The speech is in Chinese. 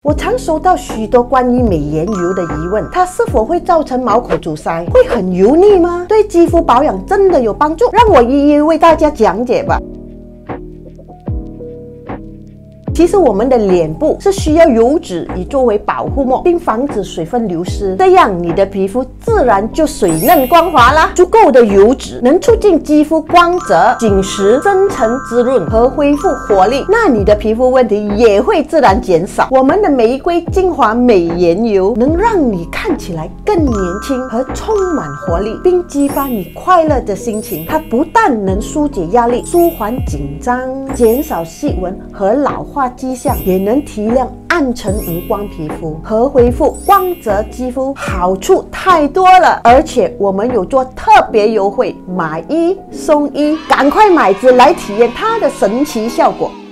我常收到许多关于美颜油的疑问，它是否会造成毛孔阻塞？会很油腻吗？对肌肤保养真的有帮助？让我一一为大家讲解吧。其实我们的脸部是需要油脂以作为保护膜，并防止水分流失，这样你的皮肤自然就水嫩光滑啦。足够的油脂能促进肌肤光泽、紧实、深层滋润和恢复活力，那你的皮肤问题也会自然减少。我们的玫瑰精华美颜油能让你看起来更年轻和充满活力，并激发你快乐的心情。它不但能疏解压力、舒缓紧张、减少细纹和老化迹象，也能提亮暗沉无光皮肤和恢复光泽肌肤，好处太多了。而且我们有做特别优惠，买一送一，赶快买支来体验它的神奇效果。